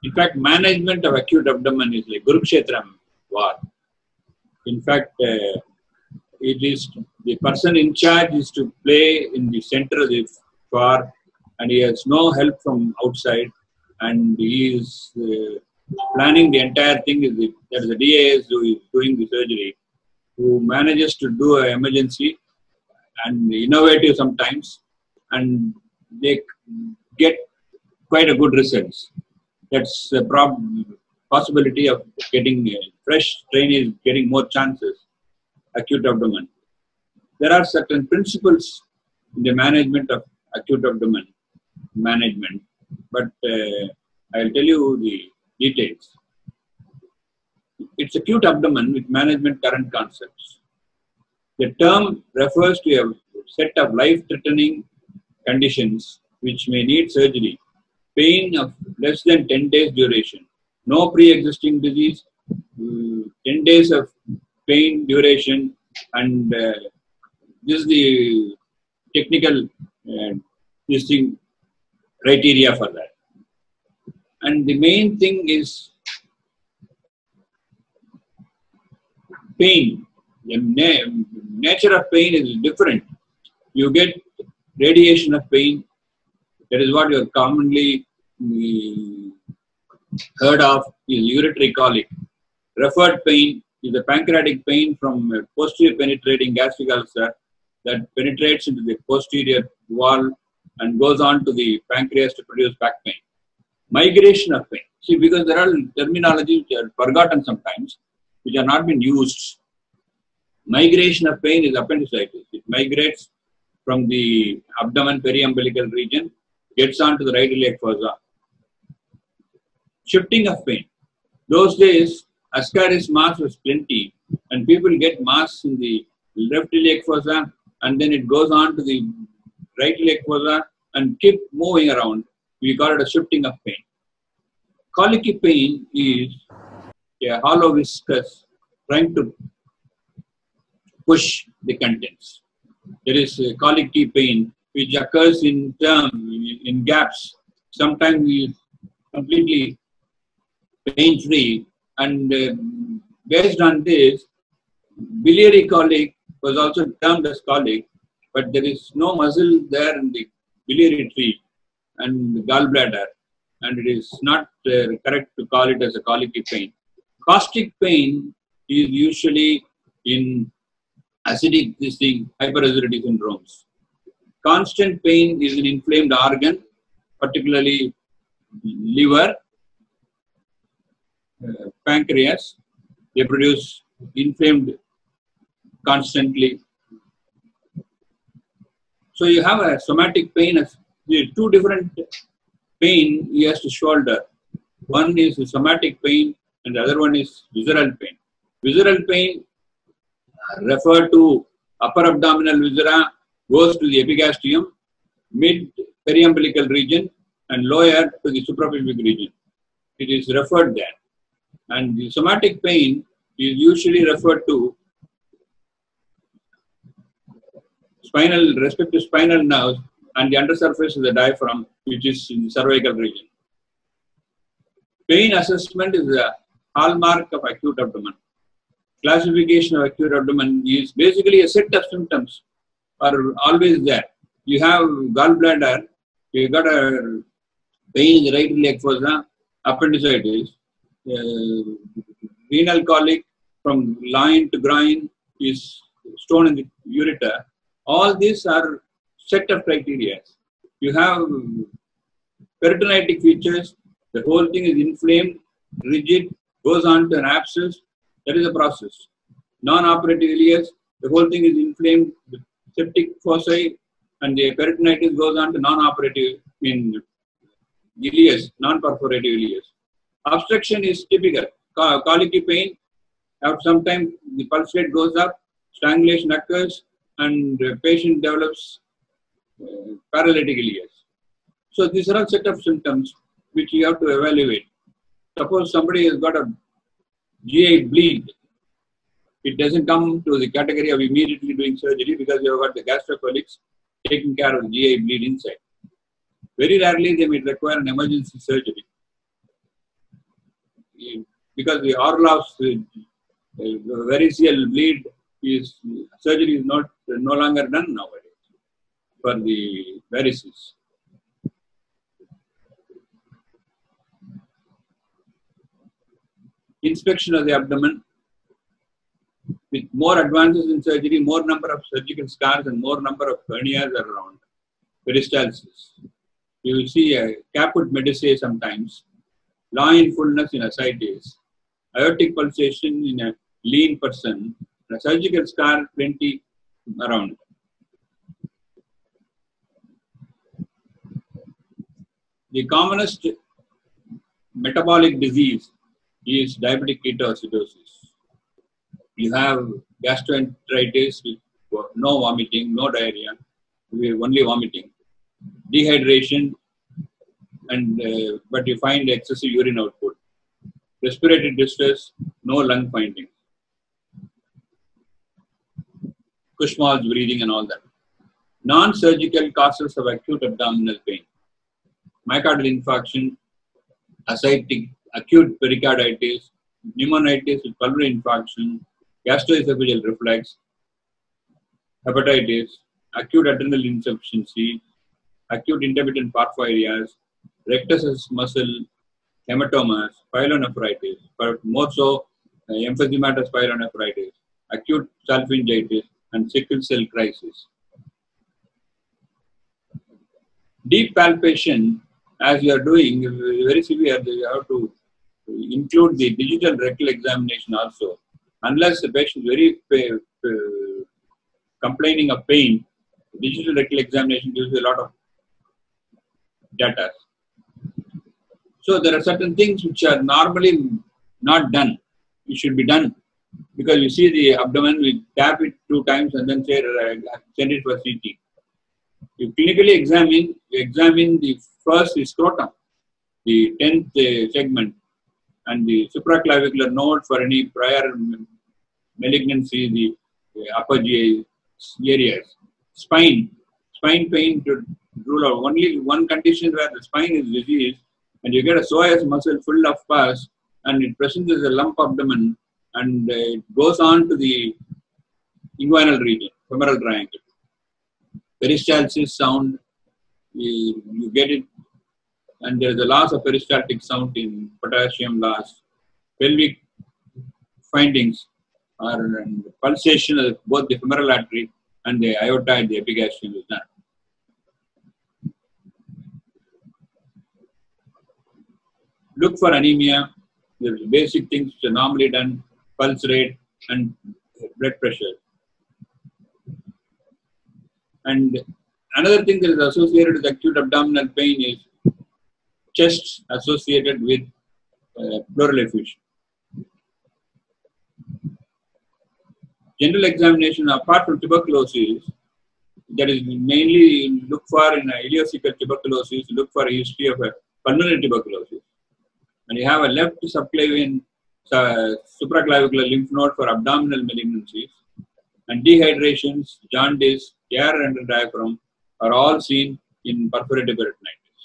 In fact, management of acute abdomen is like Kurukshetram war. In fact, it is the person in charge is to play in the center of the war, and he has no help from outside, and he is planning the entire thing. There is a DAS who is doing the surgery, who manages to do an emergency and innovative sometimes, and they get quite a good results. That's the possibility of getting fresh trainees, getting more chances. Acute abdomen. There are certain principles in the management of acute abdomen management, but I'll tell you the details. It's acute abdomen with management current concepts. The term refers to a set of life-threatening conditions which may need surgery. Pain of less than 10 days duration. No pre-existing disease, 10 days of pain duration, and this is the technical criteria for that. And the main thing is pain. The nature of pain is different. You get radiation of pain. That is what you are commonly heard of is uretary colic. Referred pain is the pancreatic pain from posterior penetrating gastric ulcer that penetrates into the posterior wall and goes on to the pancreas to produce back pain. Migration of pain. See, because there are terminologies which are forgotten sometimes, which are not being used. Migration of pain is appendicitis. It migrates from the abdomen periumbilical region, gets on to the right iliac fossa. Shifting of pain. Those days, ascaris mass was plenty, and people get mass in the left iliac fossa, and then it goes on to the right iliac fossa and keep moving around. We call it a shifting of pain. Colicky pain is a hollow viscous trying to push the contents. There is colicky pain which occurs in gaps. Sometimes we completely pain-free, and based on this, biliary colic was also termed as colic, but there is no muscle there in the biliary tree and the gallbladder, and it is not correct to call it as a colicky pain. Caustic pain is usually in acidic hyperacidity syndromes. Constant pain is an inflamed organ, particularly liver, pancreas. They produce inflamed constantly. So you have a somatic pain. Two different pain he has to shoulder. One is somatic pain and the other one is visceral pain. Visceral pain referred to upper abdominal viscera, goes to the epigastrium, mid periumbilical region, and lower to the suprapelvic region. It is referred there. And the somatic pain is usually referred to respective spinal nerves and the undersurface of the diaphragm, which is in the cervical region. Pain assessment is a hallmark of acute abdomen. Classification of acute abdomen is basically a set of symptoms are always there. You have gallbladder, you got a pain in the right iliac fossa, appendicitis, renal colic from loin to groin is stone in the ureter. All these are set of criteria. You have peritonitic features, the whole thing is inflamed, rigid, goes on to an abscess. That is a process. Non-operative ileus, the whole thing is inflamed, the septic foci, and the peritonitis goes on to non-operative in ileus, non-perforative ileus. Obstruction is typical. Colicky pain, sometimes the pulse rate goes up, strangulation occurs, and the patient develops paralytic ileus. So these are all set of symptoms which you have to evaluate. Suppose somebody has got a GI bleed. It doesn't come to the category of immediately doing surgery because you have got the gastrocolics taking care of the GI bleed inside. Very rarely they may require an emergency surgery. because the Orlov's variceal bleed surgery is no longer done nowadays for the varices. Inspection of the abdomen. With more advances in surgery, more number of surgical scars and more number of hernias are around. Peristalsis. You will see a caput medusae sometimes, loin fullness in ascites, aortic pulsation in a lean person, a surgical scar plenty around. The commonest metabolic disease is diabetic ketoacidosis. You have gastroenteritis with no vomiting, no diarrhea, only vomiting, dehydration, and but you find excessive urine output, respiratory distress, no lung finding, Kussmaul's breathing and all that. Non-surgical causes of acute abdominal pain, myocardial infarction, ascitic, acute pericarditis, pneumonitis with pulmonary infarction, gastroesophageal reflux, hepatitis, acute adrenal insufficiency, acute intermittent porphyrias, rectus muscle hematomas, pyelonephritis, but more so emphysematous pyelonephritis, acute salpingitis, and sickle cell crisis. Deep palpation, as you are doing, is very severe. You have to include the digital rectal examination also. Unless the patient is very complaining of pain, digital rectal examination gives you a lot of data. So there are certain things which are normally not done. It should be done because you see the abdomen, we tap it 2 times and then say send it for CT. You clinically examine the first scrotum, the 10th segment, and the supraclavicular node for any prior malignancy, the upper GI areas. Spine pain to rule out. Only one condition where the spine is diseased and you get a psoas muscle full of pus and it presents as a lump abdomen and it goes on to the inguinal region, femoral triangle. Peristalsis sound, you get it, and there is a loss of peristaltic sound in potassium loss. Pelvic findings are pulsation of both the femoral artery and the aorta and the epigastrium is done. Look for anemia. There are basic things which are normally done: pulse rate and blood pressure. And another thing that is associated with acute abdominal pain is chest associated with pleural effusion. General examination, apart from tuberculosis, that is mainly look for in ileocecal tuberculosis, look for a history of a pulmonary tuberculosis. And you have a left subclavian supraclavicular lymph node for abdominal malignancies, and dehydrations, jaundice, tear under diaphragm are all seen in perforative peritonitis.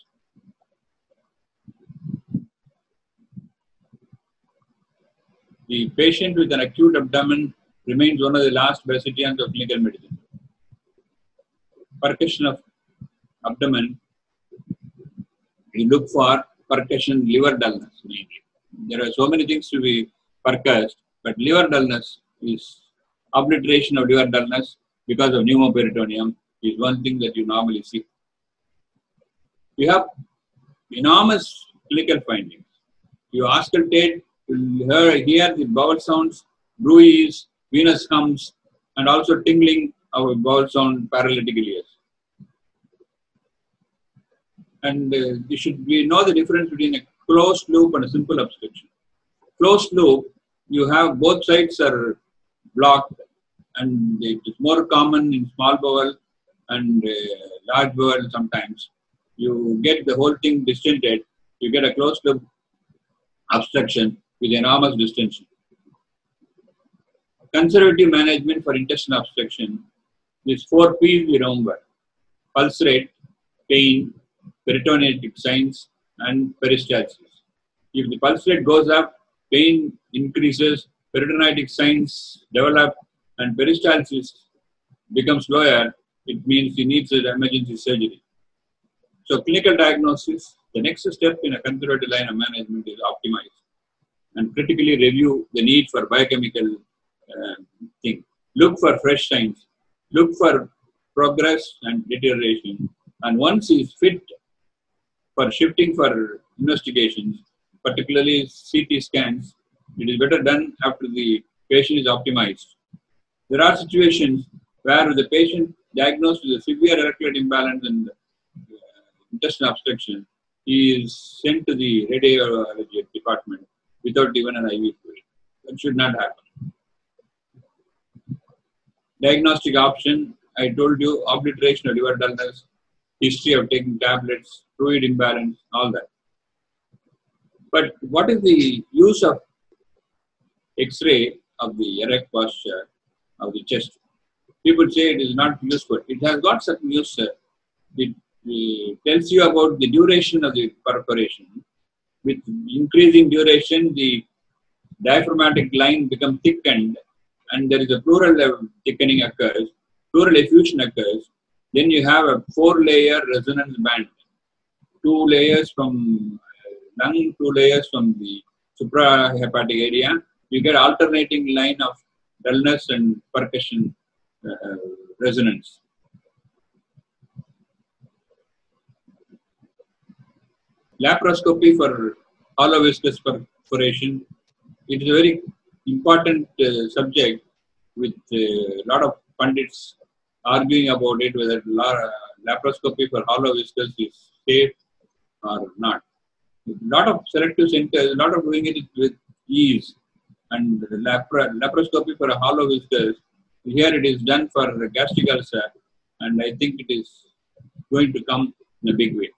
The patient with an acute abdomen remains one of the last bastions of clinical medicine. Percussion of abdomen, you look for percussion liver dullness mainly. There are so many things to be percussed, but liver dullness is obliteration of liver dullness because of pneumoperitoneum is one thing that you normally see. You have enormous clinical findings. You auscultate, you hear the bowel sounds, bruise, venous hums, and also tingling of bowel sound paralytic ileus. And you should know the difference between a closed loop and a simple obstruction. Closed loop, you have both sides are blocked, and it is more common in small bowel and large bowel sometimes. You get the whole thing distended, you get a closed loop obstruction with enormous distension. Conservative management for intestinal obstruction, these 4 P's we remember: pulse rate, pain, peritonitic signs, and peristalsis. If the pulse rate goes up, pain increases, peritonitic signs develop, and peristalsis becomes lower, it means he needs an emergency surgery. So clinical diagnosis, the next step in a conservative line of management is optimize and critically review the need for biochemical thing. Look for fresh signs, look for progress and deterioration. And once he is fit for shifting for investigations, particularly CT scans, it is better done after the patient is optimized. There are situations where the patient diagnosed with a severe electrolyte imbalance and intestinal obstruction, he is sent to the radiology department without even an IV fluid. That should not happen. Diagnostic option, I told you, obliteration of liver dullness, history of taking tablets, fluid imbalance, all that. But what is the use of X-ray of the erect posture of the chest? People say it is not useful. It has got certain use. It tells you about the duration of the perforation. With increasing duration, the diaphragmatic line becomes thickened and there is a pleural thickening occurs, pleural effusion occurs. Then you have a 4-layer resonance band. 2 layers from lung, 2 layers from the suprahepatic area. You get alternating line of dullness and percussion resonance. Laparoscopy for hollow viscous perforation. It is a very important subject with a lot of pundits arguing about it, whether laparoscopy for hollow viscous is safe or not. A lot of selective centers, a lot of doing it with ease. And laparoscopy for a hollow viscous, here it is done for gastric ulcer, and I think it is going to come in a big way.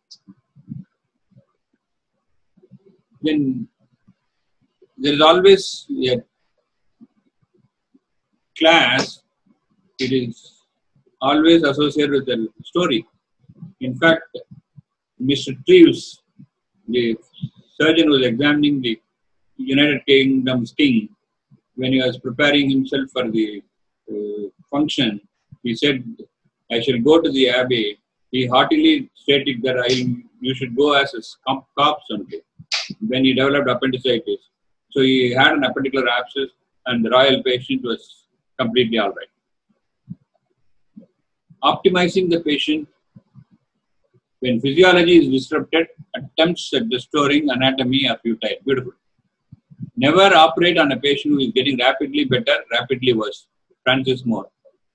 Then there is always a class, it is always associated with a story. In fact, Mr. Treves, the surgeon who was examining the United Kingdom's king, when he was preparing himself for the function, he said, I shall go to the abbey. He heartily stated that you should go as a corpse someday. When he developed appendicitis. So he had an appendicular abscess and the royal patient was completely all right. Optimizing the patient when physiology is disrupted, attempts at restoring anatomy are futile. Beautiful. Never operate on a patient who is getting rapidly better, rapidly worse. Francis Moore.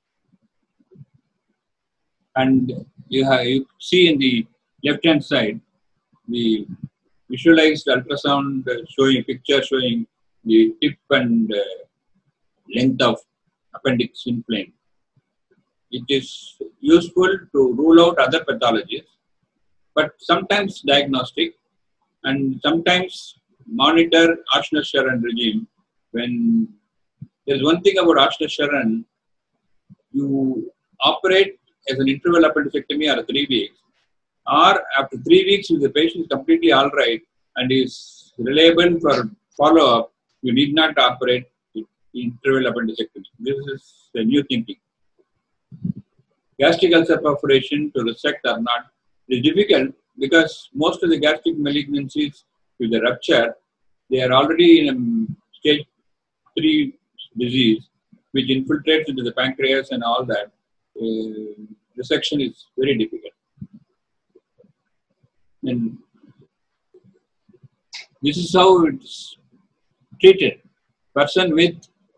And you see in the left-hand side, the visualized ultrasound picture showing the tip and length of appendix inflamed. It is useful to rule out other pathologies, but sometimes diagnostic and sometimes monitor Ashner-Sharon regime. When there is one thing about Ashner-Sharon, you operate as an interval appendicectomy or 3 weeks, or after 3 weeks, if the patient is completely all right and is reliable for follow-up, you need not operate interval appendicectomy. This is the new thinking. Gastric ulcer perforation to resect or not is difficult because most of the gastric malignancies with the rupture, they are already in a stage 3 disease, which infiltrates into the pancreas and all that. Resection is very difficult. And this is how it's treated. Person with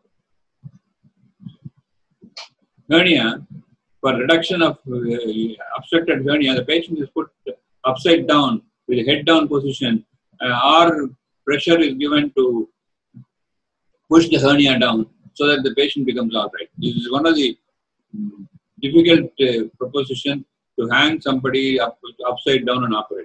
hernia, for reduction of obstructed hernia, the patient is put upside down with a head down position, or pressure is given to push the hernia down so that the patient becomes all right. This is one of the difficult propositions, to hang somebody upside down and operate.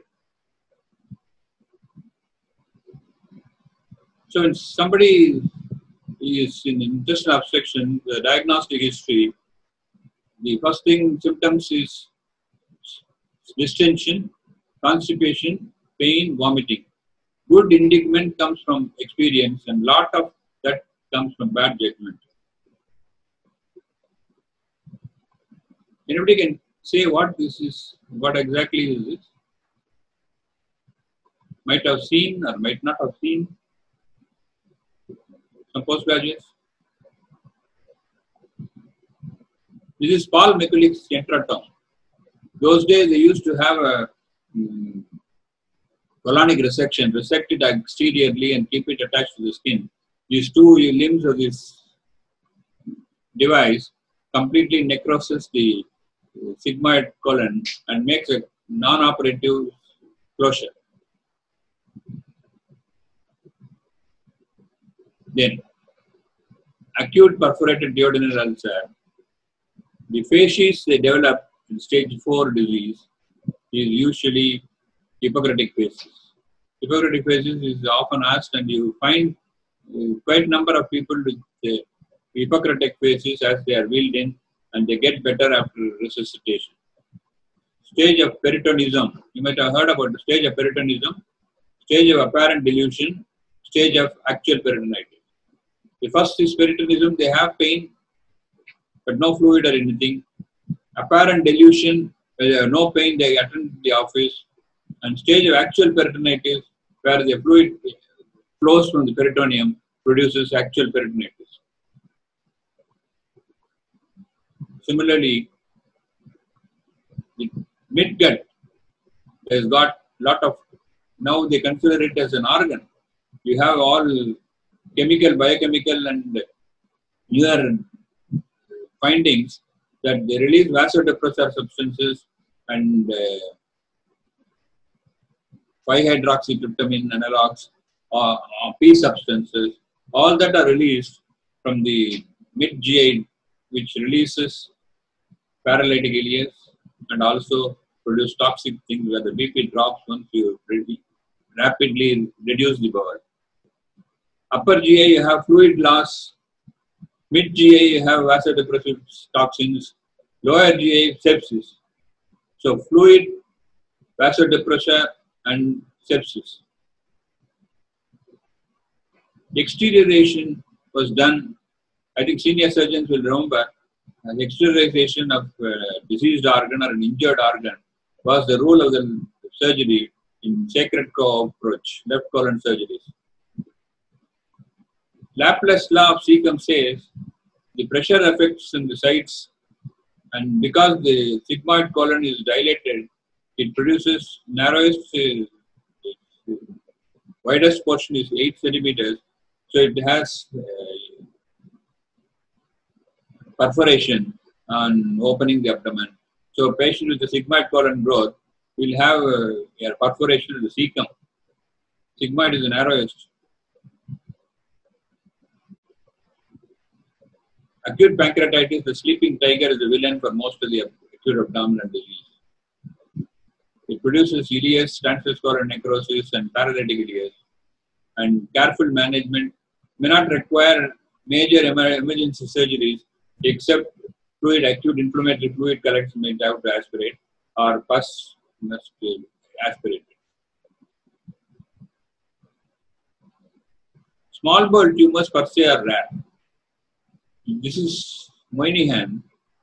So when somebody is in intestinal obstruction, the diagnostic history, the first thing symptoms is distension, constipation, pain, vomiting. Good indictment comes from experience, and lot of that comes from bad judgment. Anybody can say what this is, what exactly is this? Might have seen or might not have seen. Some postgraduates. This is Paul McCullough's centrotome. Those days they used to have a colonic resection, resect it exteriorly and keep it attached to the skin. These two limbs of this device completely necroses the sigmoid colon and makes a non-operative closure. Then, acute perforated duodenal ulcer. The facies they develop in stage 4 disease is usually Hippocratic facies. Hippocratic facies is often asked, and you find quite a number of people with Hippocratic facies as they are wheeled in, and they get better after resuscitation. Stage of peritonism. You might have heard about the stage of peritonism, stage of apparent delusion, stage of actual peritonitis. The first is peritonism, they have pain, but no fluid or anything. Apparent delusion, no pain, they attend the office. And stage of actual peritonitis, where the fluid flows from the peritoneum, produces actual peritonitis. Similarly, the midgut has got lot of, now they consider it as an organ. You have all chemical, biochemical and newer findings that they release vasodepressor substances and 5-hydroxytryptamine analogs or P substances. All that are released from the mid-GI, which releases paralytic ileus and also produce toxic things where the BP drops once you rapidly reduce the bowel. Upper GI, you have fluid loss. Mid GI, you have vasodepressive toxins. Lower GI, sepsis. So, fluid, vasodepressor, and sepsis. Exteriorization was done. I think senior surgeons will remember the exteriorization of diseased organ or an injured organ was the rule of the surgery in sacred cow approach, left colon surgeries. Laplace law of cecum says the pressure affects in the sites, and because the sigmoid colon is dilated, it produces narrowest, widest portion is 8 centimeters, so it has perforation on opening the abdomen. So a patient with the sigmoid colon growth will have a perforation of the cecum. Sigmoid is the narrowest. Acute pancreatitis, the sleeping tiger is the villain for most of the acute abdominal disease. It produces ileus, transverse colon necrosis, and paralytic ileus. And careful management may not require major emergency surgeries except fluid, acute inflammatory fluid collection may have to aspirate, or pus must be aspirated. Small bowel tumors per se are rare. This is Moynihan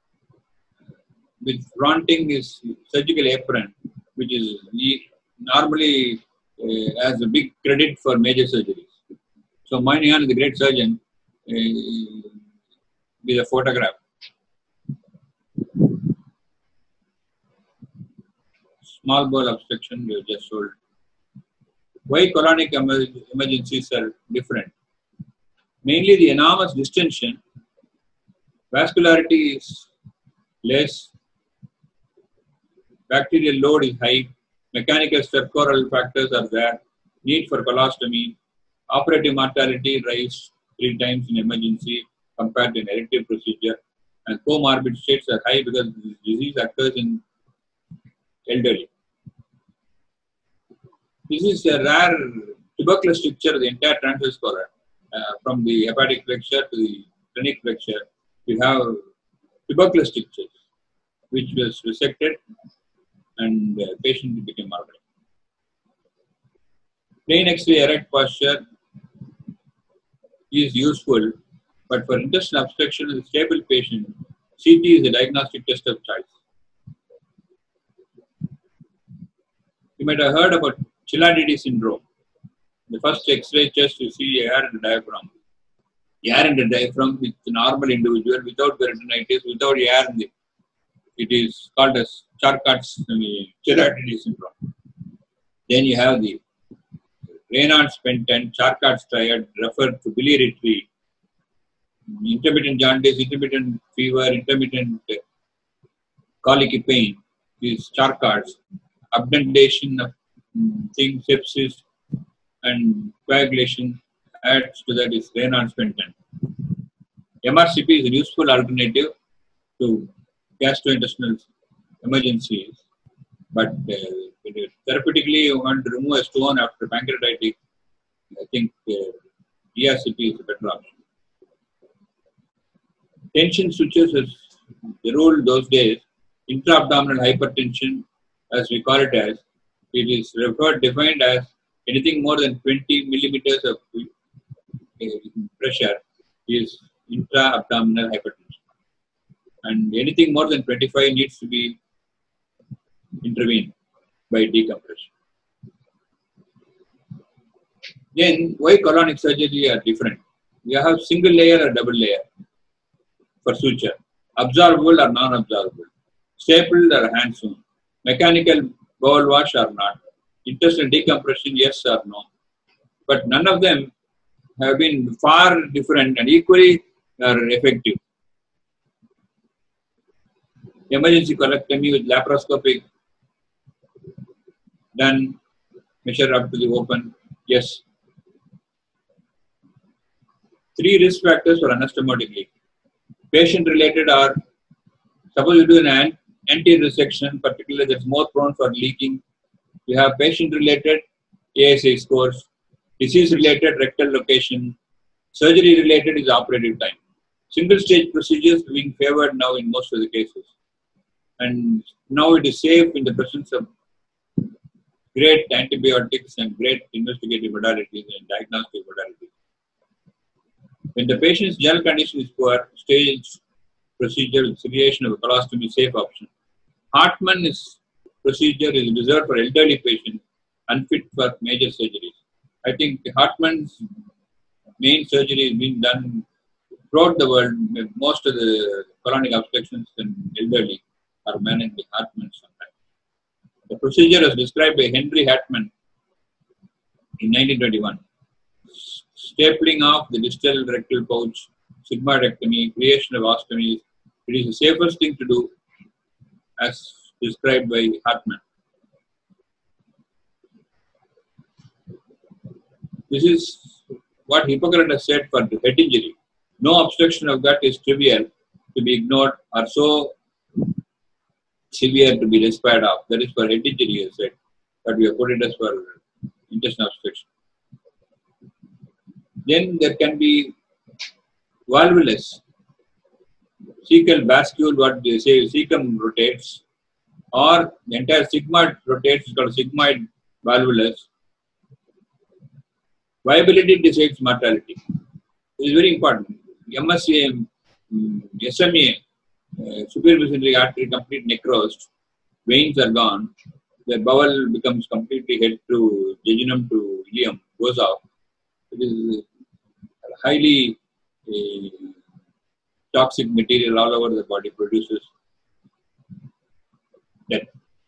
with flaunting his surgical apron, which is normally has a big credit for major surgeries. So Moynihan is a great surgeon with a photograph. Small bowel obstruction you just told. Why colonic emergencies are different? Mainly the enormous distension. Vascularity is less, bacterial load is high, mechanical stercoral factors are there, need for colostomy, operative mortality rise 3 times in emergency compared to an elective procedure, and comorbid states are high because this disease occurs in elderly. This is a rare tubercular stricture of the entire transverse colon, from the hepatic flexure to the phrenic flexure. You have tubercular strictures, which was resected and the patient became alright. Plain X-ray erect posture is useful, but for intestinal obstruction in a stable patient, CT is a diagnostic test of choice. You might have heard about Chilaiditi syndrome. The first X-ray chest you see air in the diaphragm. Air in the diaphragm with a normal individual without peritonitis, without air in the, it is called as Charcot's Chilaiditi syndrome. Then you have the Raynaud's pentent, Charcot's triad, referred to biliary tree, intermittent jaundice, intermittent fever, intermittent colicky pain is Charcot's, abduction of things, sepsis, and coagulation adds to that is Raynaud's pentent. MRCP is a useful alternative to gastrointestinal emergencies, but therapeutically you want to remove a stone after pancreatitis. I think ERCP is a better option. Tension switches as the rule those days. Intra-abdominal hypertension, as we call it as, it is defined as anything more than 20 millimeters of pressure is intra-abdominal hypertension. And anything more than 25 needs to be intervened by decompression. Then, why colonic surgery are different? You have single layer or double layer for suture, absorbable or non-absorbable, stapled or hand sewn, mechanical bowel wash or not, intestinal decompression, yes or no. But none of them have been far different and equally are effective. Emergency colectomy with laparoscopic done, measure up to the open, yes. 3 risk factors for anastomotic leak. Patient related are, suppose you do an anterior resection, particularly that's more prone for leaking. You have patient related ASI scores, disease related rectal location, surgery related is operative time. Single stage procedures being favored now in most of the cases. And now it is safe in the presence of great antibiotics and great investigative modalities and diagnostic modalities. When the patient's general condition is poor, stage procedure with seriation of a colostomy is safe option. Hartmann procedure is reserved for elderly patients, unfit for major surgeries. I think Hartmann's main surgery is being done throughout the world. Most of the colonic obstructions in elderly are managed with Hartmann sometimes. The procedure was described by Henry Hartmann in 1921. Stapling off the distal rectal pouch, sigmoidectomy, creation of ostomies. It is the safest thing to do as described by Hartmann. This is what Hippocrates said for the head injury. No obstruction of gut is trivial to be ignored or so severe to be despaired of. That is for head injury, he said, but we have put it as for intestinal obstruction. Then there can be valvulus, cecal bascule, what they say, cecum rotates, or the entire sigmoid rotates, it's called sigmoid valvulus. Viability decides mortality. It is very important. MSA, SMA, superior mesenteric artery complete necrosed, veins are gone, the bowel becomes completely head to jejunum to ileum, goes off. It is highly toxic material all over the body, produces death.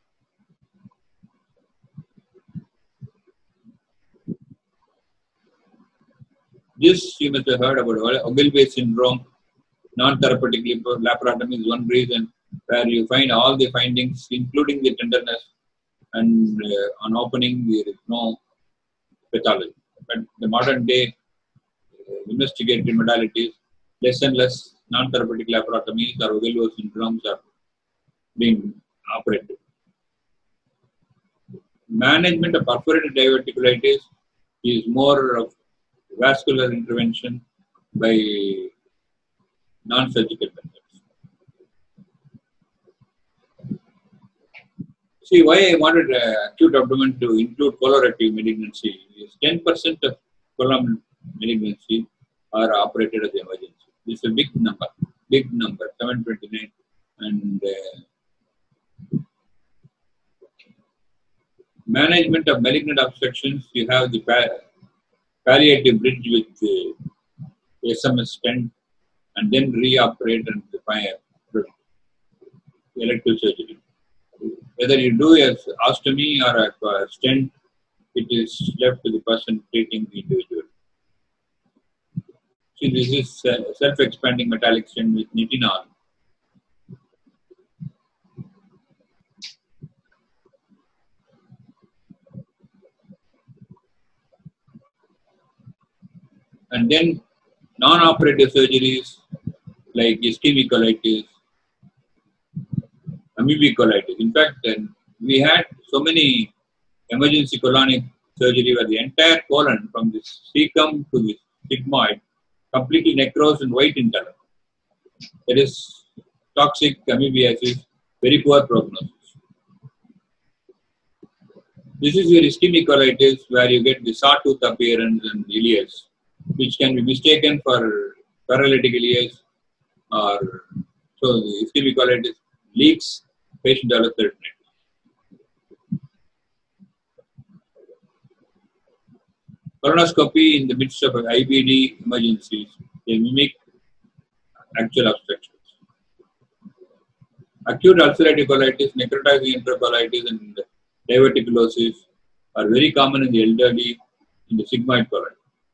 This you must have heard about Ogilvie syndrome. Non-therapeutic laparotomy is one reason where you find all the findings, including the tenderness, and on opening there is no pathology. But the modern day investigative modalities, less and less non-therapeutic laparotomies or Ogilvie syndromes are being operated. Management of perforated diverticulitis is more of vascular intervention by non-surgical methods. See, why I wanted acute abdomen to include colorectal malignancy is 10% of colon malignancy are operated as emergency. This is a big number, 729. And management of malignant obstructions, you have the palliative bridge with SMS stent, and then reoperate and define elective surgery. Whether you do an ostomy or a stent, it is left to the person treating the individual. See, this is self-expanding metallic stent with nitinol. And then non-operative surgeries like ischemic colitis, amoebic colitis. In fact, we had so many emergency colonic surgery where the entire colon from the cecum to the sigmoid completely necrosed and white in color. That is toxic amoebiasis, very poor prognosis. This is your ischemic colitis where you get the sawtooth appearance and ileus, which can be mistaken for paralytic ileus, or so the ischemic colitis leaks, patient develops peritonitis. Colonoscopy in the midst of IBD emergencies, they mimic actual obstructions. Acute ulcerative colitis, necrotizing enterocolitis, and diverticulosis are very common in the elderly in the sigmoid colon.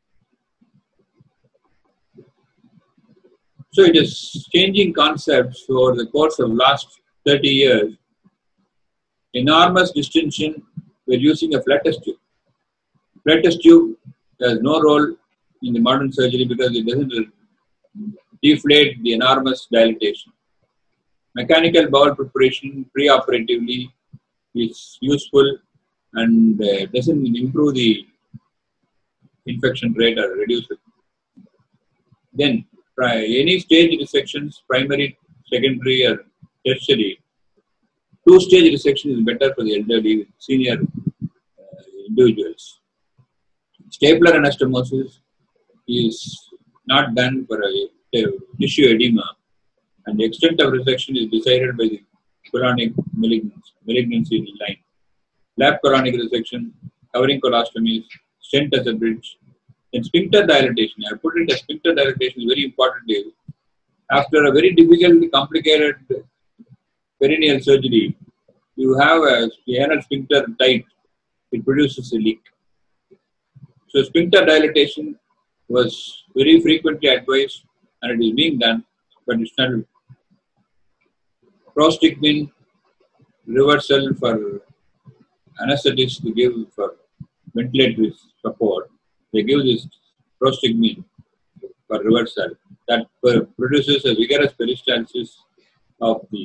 So it is changing concepts over the course of last 30 years. Enormous distinction, we're using a flattest tube. Flattest tube has no role in the modern surgery because it doesn't deflate the enormous dilatation. Mechanical bowel preparation preoperatively is useful and doesn't improve the infection rate or reduce it. Then any stage resections, primary, secondary, or tertiary, two-stage resection is better for the elderly, senior individuals. Stapler anastomosis is not done for a tissue edema, and the extent of resection is decided by the colonic malignancy line. Lap colonic resection, covering colostomies, stent as a bridge. Then sphincter dilatation, I put it as sphincter dilatation is very important. After a very difficult, complicated perineal surgery, you have a anal sphincter tight, it produces a leak. So sphincter dilatation was very frequently advised and it is being done, but it's not. Prostigmine reversal for anesthetists to give for ventilatory support. They give this prostigmine for reversal that produces a vigorous peristalsis of the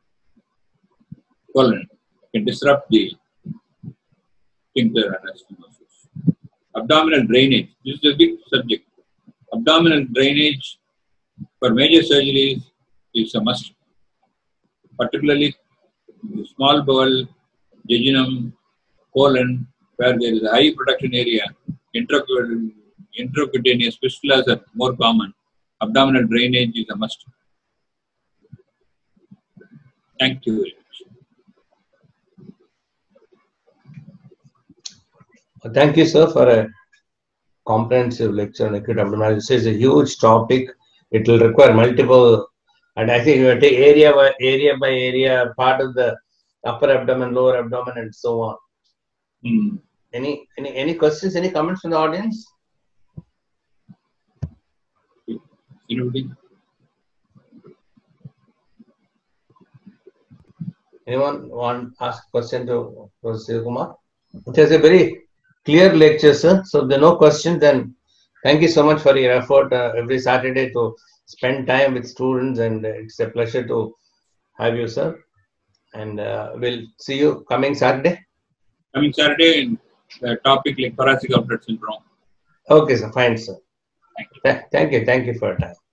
colon, can disrupt the sphincter anastomosis. Abdominal drainage, this is a big subject. Abdominal drainage for major surgeries is a must, particularly the small bowel, jejunum, colon, where there is a high production area. Intracutaneous fistulas are more common. Abdominal drainage is a must. Thank you very much. Thank you, sir, for a comprehensive lecture on acute abdominal. This is a huge topic. It will require multiple, and I think you will take area by area, part of the upper abdomen, lower abdomen, and so on. Any questions? Any comments from the audience? Anyone want to ask a question to Professor Kumar? It is a very clear lecture, sir. So there are no questions. Then thank you so much for your effort every Saturday to spend time with students, and it's a pleasure to have you, sir. And we'll see you coming Saturday. Coming Saturday in the topic like thoracic outlet syndrome. Okay, sir. Fine, sir. Thank you. Thank you for your time.